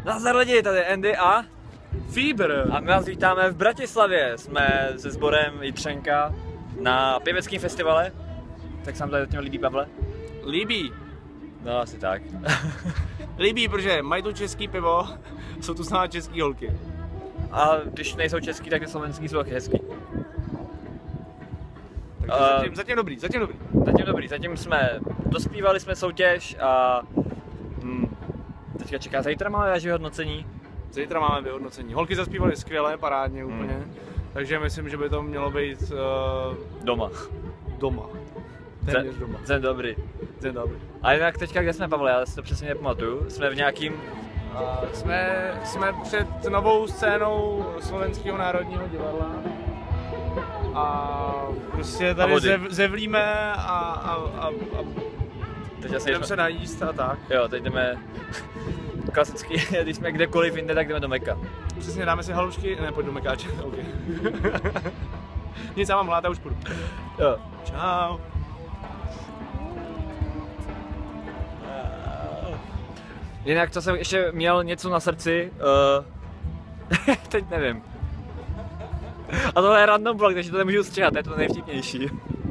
Nazdar lidi, tady je Andy a Fíbr. my vás vítáme v Bratislavě. Jsme se sborem Jitřenka na pěveckém festivale. Tak se vám tady zatím líbí, Pavle? Líbí. No asi tak. Líbí, protože mají tu český pivo, jsou tu s námi český holky. A když nejsou český, tak ty slovenský jsou taky hezký. Takže zatím dobrý. Zatím jsme dospívali jsme soutěž a teďka čeká zítra máme až vyhodnocení. Zítra máme vyhodnocení. Holky zaspívaly skvěle, parádně úplně. Takže myslím, že by to mělo být Doma. Téměř doma. Ten dobrý. A jinak teďka kde jsme, Pavle? Já si to přesně nepamatuju. Jsme v nějakým... Jsme před novou scénou Slovenského národního divadla. A prostě tady zevlíme a jdeme se najíst a tak. Jo, teď jdeme klasicky, když jsme kdekoliv jinde, tak jdeme do Meka. Přesně, dáme si halušky, ne, pojď do Mekáče, okay. Nic, já mám hlad, já už půjdu. Jo. Čau. Jinak, co jsem ještě měl něco na srdci, teď nevím. A tohle je random blog, takže to nemůžu stříhat, to je to nejvtipnější.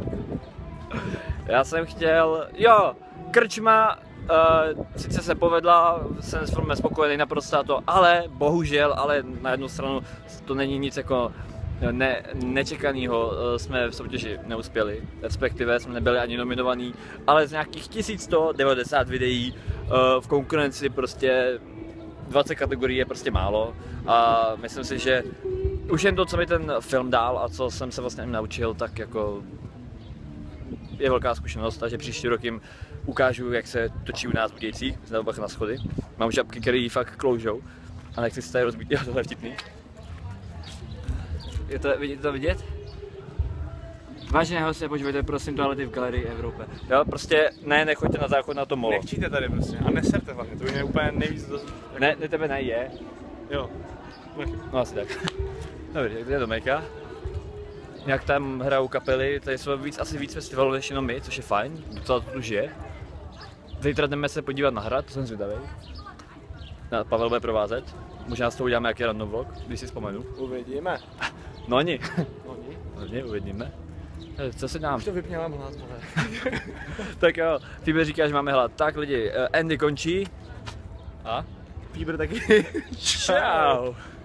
Já jsem chtěl, krčma, sice se povedla, jsem s filmem spokojený naprosto to, ale bohužel, na jednu stranu to není nic jako nečekaného, jsme v soutěži neuspěli, respektive jsme nebyli ani nominovaní, ale z nějakých 1190 videí v konkurenci prostě 20 kategorií je prostě málo a myslím si, že už jen to, co mi ten film dal a co jsem se vlastně naučil, tak jako je velká zkušenost, takže příští rok jim ukážu, jak se točí u nás v Budějcích, z naopak na schody. Mám žabky, které fakt kloužou a nechci se tady rozbít, tohle je vtipný. Vidíte to vidět? Vážené hosté, podívejte prosím toalety v Galerii Evropy. Jo, prostě nechoďte na záchod na to molo. Nechčíte tady prostě a neserte hlavně, to je úplně nejvíc dost... Ne, tebe neje. Jo. No asi tak. Dobrý, tak jde do Meka. Jak tam hrajou kapely, tady jsou asi víc festivalů než jenom my, což je fajn, docela to tu žije. Zítra jdeme se podívat na hrad, to jsem zvědavý. Pavel bude provázet, možná s toho uděláme nějaký random vlog, když si vzpomenu. Uvidíme. No uvidíme. Co se dám? Už to vypně, mám hlad, Tak jo, Fíbr říká, že máme hlad. Tak lidi, Andy končí. A? Fíbr taky. Čau.